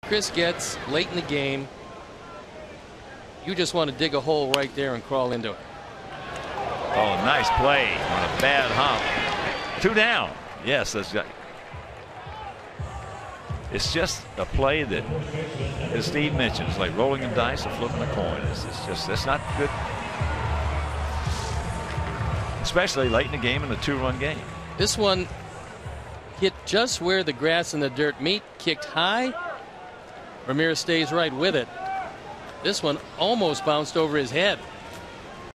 Chris gets late in the game, you just want to dig a hole right there and crawl into it. Oh, nice play on a bad hop. 2 down. Yes, that's got. It's just a play that, as Steve mentioned, it's like rolling the dice or flipping a coin. It's not good, especially late in the game in a 2-run game. This one hit just where the grass and the dirt meet, kicked high. Ramirez stays right with it. This one almost bounced over his head.